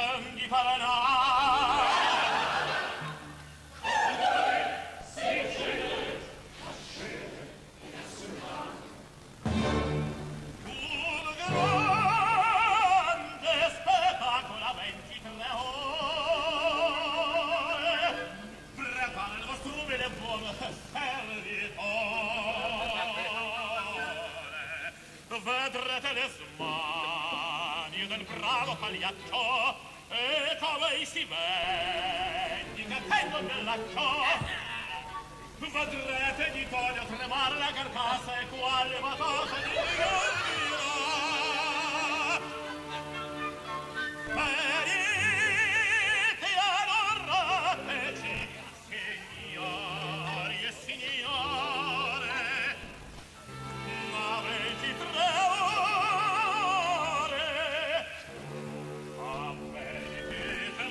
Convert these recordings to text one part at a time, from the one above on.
Vedrete le smanie del bravo pagliaccio e come si vendica tengo nell'accio. Vedrete di toglio tremare la carcassa e quale matassa di dirà. Venite ad onorateci, signori e signore, ma 23 ore, a 23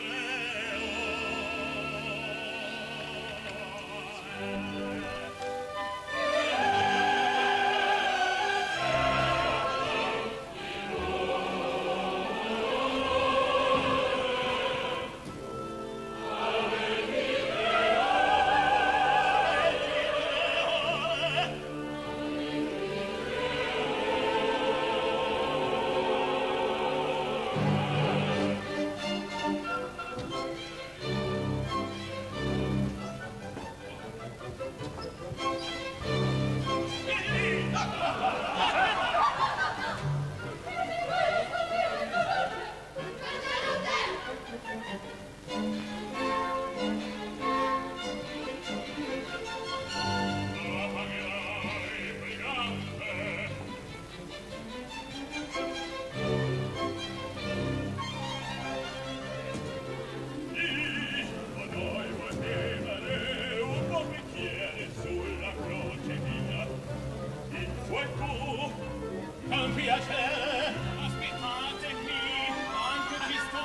con piacere, aspettate qui, anche ci sto.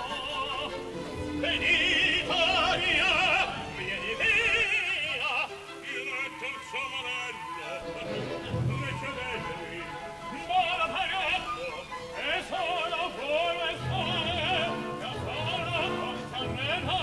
Venite via, vieni via, diretto il suo modello, ricevetevi, buona pagato, e solo voi e sole, che sono con Sanremo.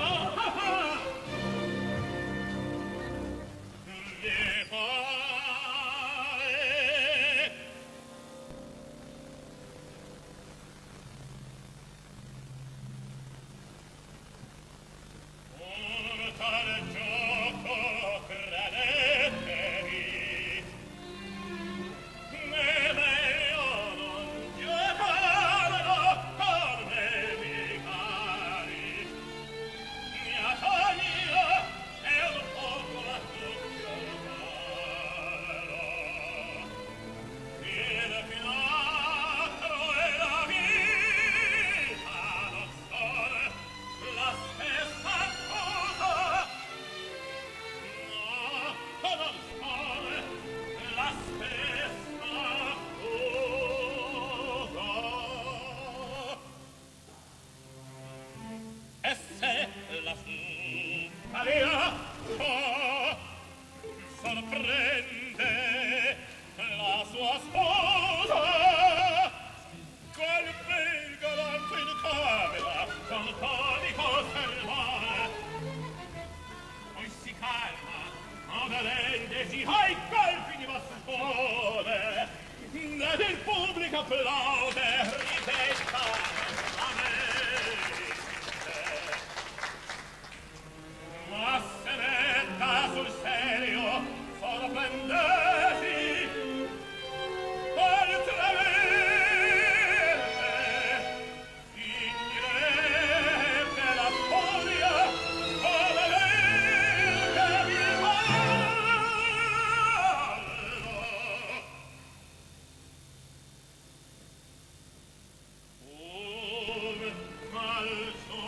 Sorprende la sua sposa col bel galante in camera con tonico sermone, poi si calma obbedendesi ai colpi di bastone ed il pubblico applaude ridetta a ma se metta sul serio sorprendesi oltre finirebbe la storia come lei che mi parla. Come mal